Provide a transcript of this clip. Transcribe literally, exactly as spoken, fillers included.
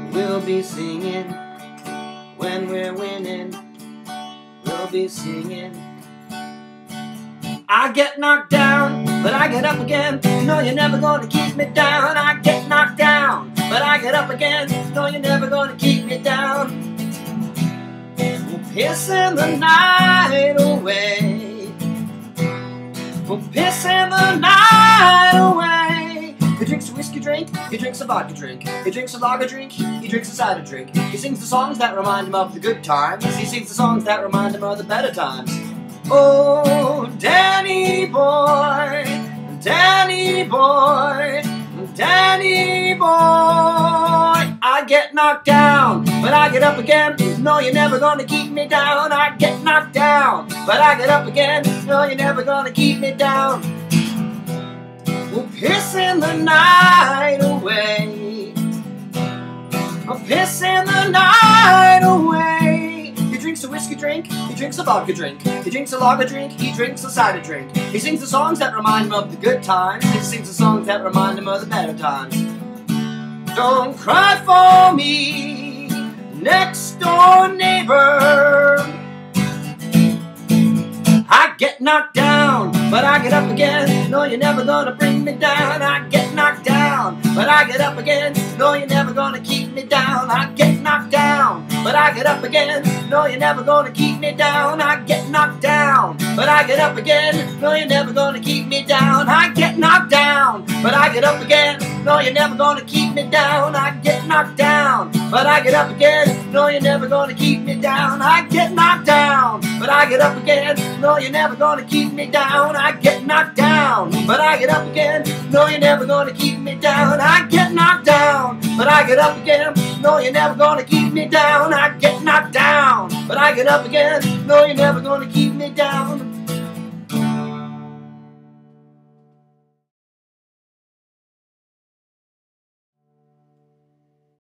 We'll be singing when we're winning. We'll be singing. I get knocked down, but I get up again. No, you're never gonna keep me down. I get knocked down, but I get up again. No, you're never gonna keep me down. We're pissing the night away. We're pissing the night away. He drinks a whiskey drink, he drinks a vodka drink. He drinks a lager drink, he drinks a cider drink. He sings the songs that remind him of the good times. He sings the songs that remind him of the better times. Oh, Danny boy, Danny boy, Danny boy. I get knocked down, but I get up again. No, you're never gonna keep me down. I get knocked down, but I get up again. No, you're never gonna keep me down. We're pissing the night away. We're pissing the night away. He drinks a whiskey drink, he drinks a vodka drink. He drinks a lager drink, he drinks a cider drink. He sings the songs that remind him of the good times. He sings the songs that remind him of the better times. Don't cry for me, next door neighbor. I get knocked down, but I get up again. No, you're never gonna bring me down. I get knocked down, but I get up again. No, you're never gonna keep me down. I get knocked down, but I get up again. No, you're never gonna keep me down. I get knocked down, but I get up again. No, you're never gonna keep me down. I get knocked down, but I get up again. No, you're never gonna keep me down. I get knocked down, but I get up again. No, you're never gonna keep me down. I get knocked down, but I get up again. No, you're never gonna keep me down. I get knocked down, but I get up again. No, you're never gonna keep me down. I get knocked down, but I get up again. No, you're never gonna keep me down. I get knocked down, but I get up again. No, you're never gonna keep me down.